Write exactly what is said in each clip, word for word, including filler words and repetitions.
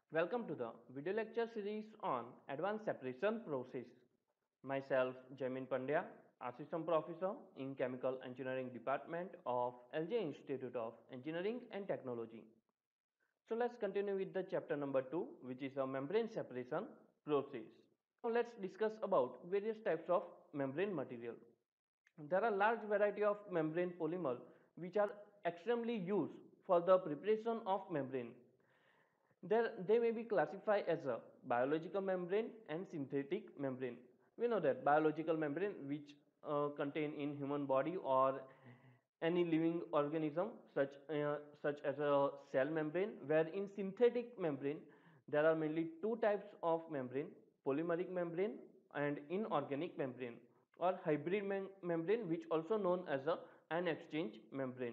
Welcome to the video lecture series on advanced separation process. Myself Jamin Pandya, Assistant Professor in Chemical Engineering Department of L J Institute of Engineering and Technology. So let's continue with the chapter number two, which is a membrane separation process. Now let's discuss about various types of membrane material. There are large variety of membrane polymer which are extremely used for the preparation of membrane. There, they may be classified as a biological membrane and synthetic membrane. We know that biological membrane which uh, contain in human body or any living organism such uh, such as a cell membrane, where in synthetic membrane there are mainly two types of membrane: polymeric membrane and inorganic membrane, or hybrid mem membrane, which also known as a an exchange membrane.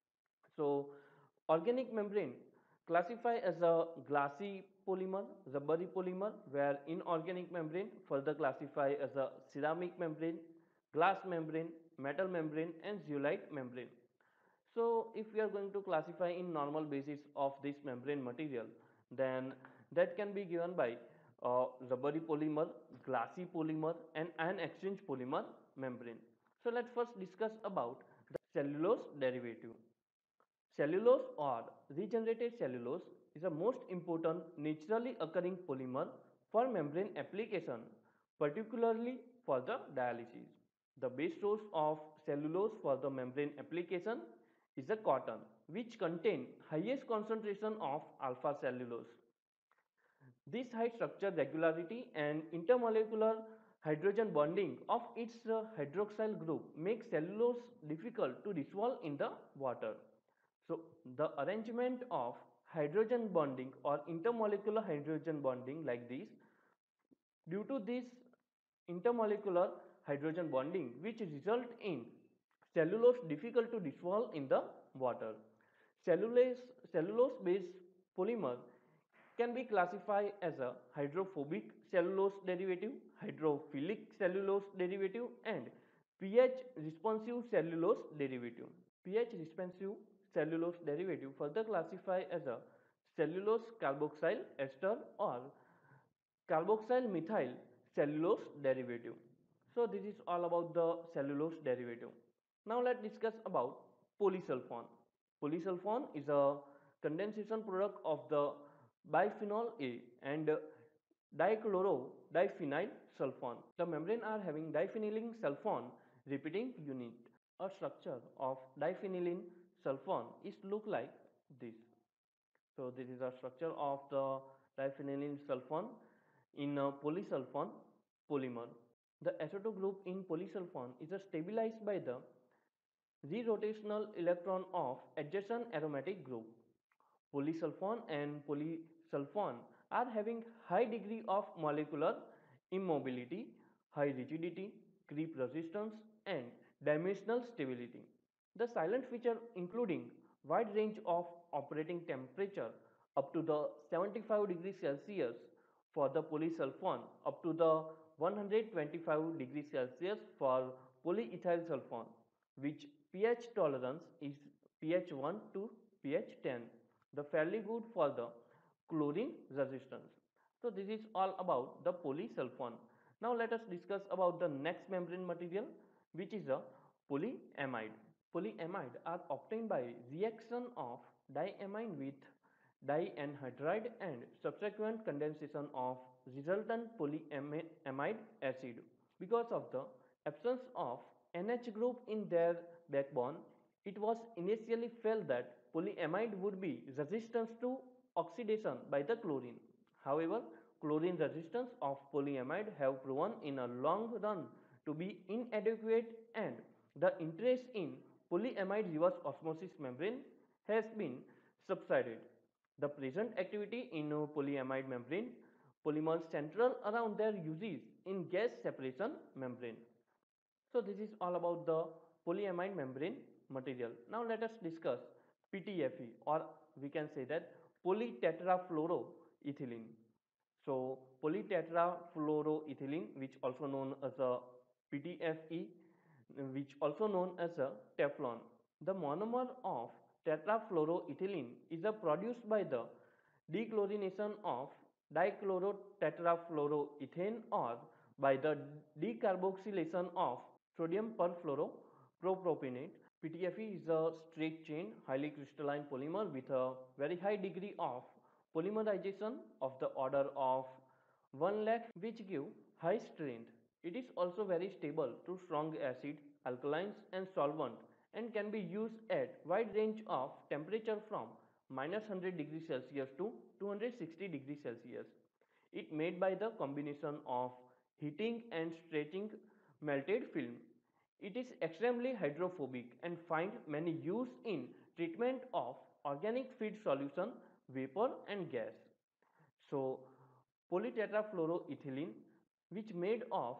So organic membrane classify as a glassy polymer, rubbery polymer, where inorganic membrane further classify as a ceramic membrane, glass membrane, metal membrane and zeolite membrane. So if we are going to classify in normal basis of this membrane material, then that can be given by uh, rubbery polymer, glassy polymer and ion exchange polymer membrane. So let's first discuss about the cellulose derivative. Cellulose or regenerated cellulose is the most important naturally occurring polymer for membrane application, particularly for the dialysis. The base source of cellulose for the membrane application is the cotton, which contain highest concentration of alpha cellulose. This high structure regularity and intermolecular hydrogen bonding of its uh, hydroxyl group makes cellulose difficult to dissolve in the water. So the arrangement of hydrogen bonding or intermolecular hydrogen bonding like this, due to this intermolecular hydrogen bonding, which result in cellulose difficult to dissolve in the water. Cellulose cellulose based polymer can be classified as a hydrophobic cellulose derivative, hydrophilic cellulose derivative and pH responsive cellulose derivative. pH responsive cellulose derivative further classified as a cellulose carboxyl ester or carboxyl methyl cellulose derivative. So this is all about the cellulose derivative. Now let's discuss about polysulfone. Polysulfone is a condensation product of the biphenyl A and dichloro-diphenyl sulfone. The membrane are having diphenyl sulfone repeating unit. A structure of diphenyl sulfone is look like this. So this is a structure of the diphenyl sulfone in a polysulfone polymer. The S O two group in polysulfone is stabilized by the re-rotational electron of adjacent aromatic group. Polysulfone and polysulfone are having high degree of molecular immobility, high rigidity, creep resistance and dimensional stability. The silent feature including wide range of operating temperature up to the seventy-five degrees Celsius for the polysulfone, up to the one hundred twenty-five degrees Celsius for polyethyl sulfone, which pH tolerance is pH one to pH ten. The fairly good for the chlorine resistance. So this is all about the polysulfone. Now let us discuss about the next membrane material, which is a polyamide. Polyamide are obtained by reaction of diamine with dianhydride and subsequent condensation of resultant polyamide acid. Because of the absence of N H group in their backbone, it was initially felt that polyamide would be resistant to oxidation by the chlorine. However, chlorine resistance of polyamide have proven in a long run to be inadequate, and the interest in polyamide reverse osmosis membrane has been subsided. The present activity in polyamide membrane polymers central around their uses in gas separation membrane. So this is all about the polyamide membrane material. Now let us discuss P T F E, or we can say that polytetrafluoroethylene. So polytetrafluoroethylene, which also known as a P T F E, which also known as a Teflon. The monomer of tetrafluoroethylene is a produced by the Dechlorination of dichlorotetrafluoroethane or by the decarboxylation of sodium perfluoropropionate. P T F E is a straight chain highly crystalline polymer with a very high degree of polymerization of the order of one lakh, which give high strength. It is also very stable to strong acid, alkalines and solvent and can be used at wide range of temperature from minus one hundred degrees Celsius to two hundred sixty degrees Celsius. It made by the combination of heating and stretching melted film. It is extremely hydrophobic and find many use in treatment of organic feed solution, vapor and gas. So polytetrafluoroethylene, which made of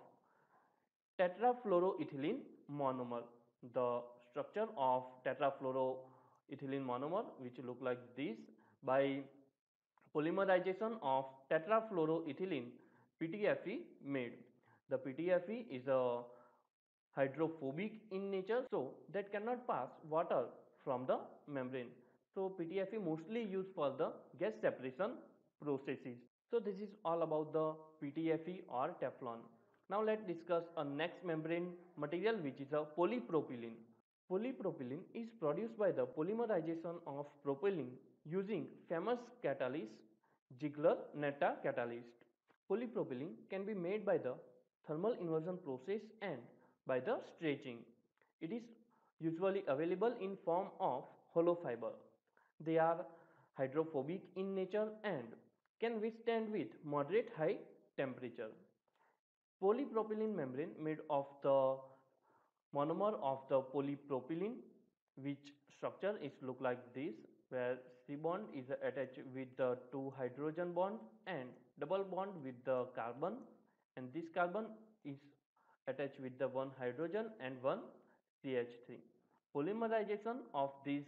tetrafluoroethylene monomer. The structure of tetrafluoroethylene monomer, which look like this, by polymerization of tetrafluoroethylene, P T F E made. The P T F E is a hydrophobic in nature, so that cannot pass water from the membrane. So P T F E mostly used for the gas separation processes. So this is all about the P T F E or Teflon. Now let's discuss a next membrane material, which is a polypropylene. Polypropylene is produced by the polymerization of propylene using famous catalyst Ziegler-Natta catalyst. Polypropylene can be made by the thermal inversion process and by the stretching. It is usually available in form of hollow fiber. They are hydrophobic in nature and can withstand with moderate high temperature. Polypropylene membrane made of the monomer of the polypropylene, which structure is look like this, where C bond is attached with the two hydrogen bond and double bond with the carbon, and this carbon is attached with the one hydrogen and one C H three. Polymerization of this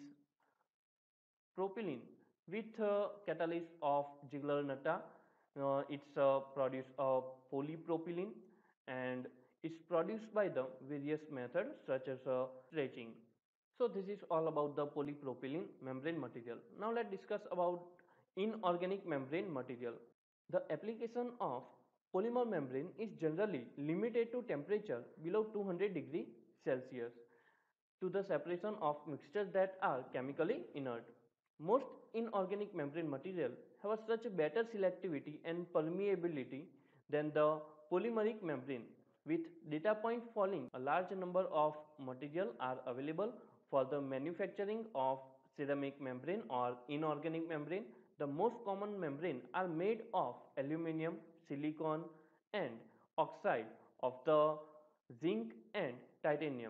propylene with uh, catalyst of Ziegler-Natta, uh, it's uh, produce a polypropylene and it's produced by the various methods such as uh, stretching. So this is all about the polypropylene membrane material. Now let's discuss about inorganic membrane material. The application of polymer membrane is generally limited to temperature below two hundred degree Celsius to the separation of mixtures that are chemically inert. Most inorganic membrane material have such better selectivity and permeability than the polymeric membrane. With data point falling, a large number of material are available for the manufacturing of ceramic membrane or inorganic membrane. The most common membrane are made of aluminum, silicon and oxide of the zinc and titanium.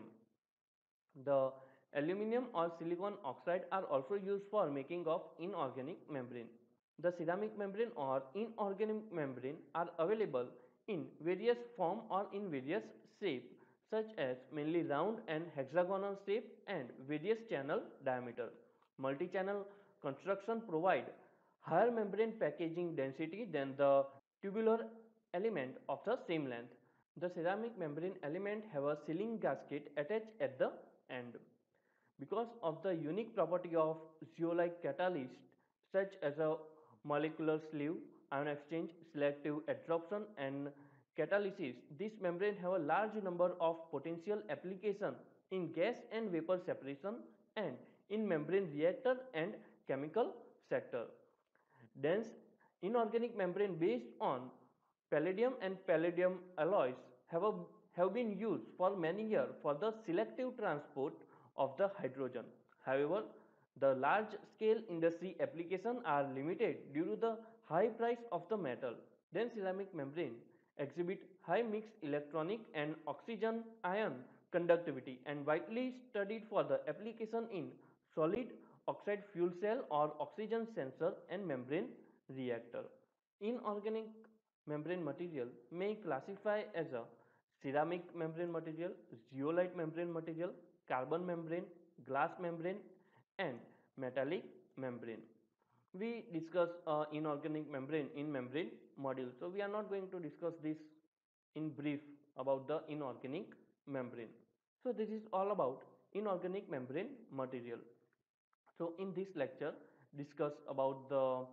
The aluminum or silicon oxide are also used for making of inorganic membrane. The ceramic membrane or inorganic membrane are available in various form or in various shape, such as mainly round and hexagonal shape and various channel diameter. Multi-channel construction provide higher membrane packaging density than the tubular element of the same length. The ceramic membrane element have a sealing gasket attached at the end. Because of the unique property of zeolite catalyst such as a molecular sleeve, ion exchange, selective adsorption and catalysis, this membrane have a large number of potential application in gas and vapor separation and in membrane reactor and chemical sector. Dense inorganic membrane based on palladium and palladium alloys have, a, have been used for many years for the selective transport of the hydrogen. However, the large scale industry applications are limited due to the high price of the metal. Then ceramic membrane exhibit high mixed electronic and oxygen ion conductivity and widely studied for the application in solid oxide fuel cell or oxygen sensor and membrane reactor. Inorganic membrane material may classify as a ceramic membrane material, zeolite membrane material, carbon membrane, glass membrane and metallic membrane. We discuss uh, inorganic membrane in membrane module. So we are not going to discuss this in brief about the inorganic membrane. So this is all about inorganic membrane material. So in this lecture discuss about the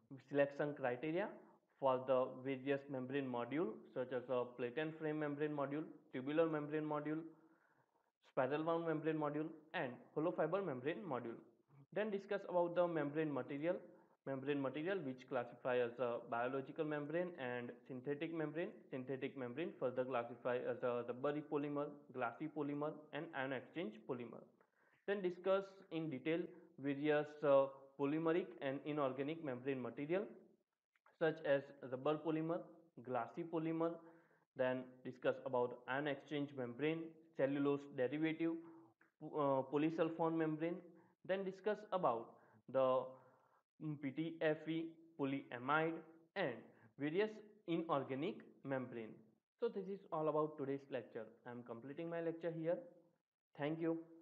selection criteria for the various membrane module such as a plate and frame membrane module, tubular membrane module, spiral wound membrane module and hollow fiber membrane module. Then discuss about the membrane material, membrane material which classify as a biological membrane and synthetic membrane. Synthetic membrane further classify as a rubbery polymer, glassy polymer and ion exchange polymer. Then discuss in detail various uh, polymeric and inorganic membrane material such as rubber polymer, glassy polymer, then discuss about ion exchange membrane, cellulose derivative, uh, polysulfone membrane, then discuss about the P T F E, polyamide and various inorganic membrane. So this is all about today's lecture. I am completing my lecture here. Thank you.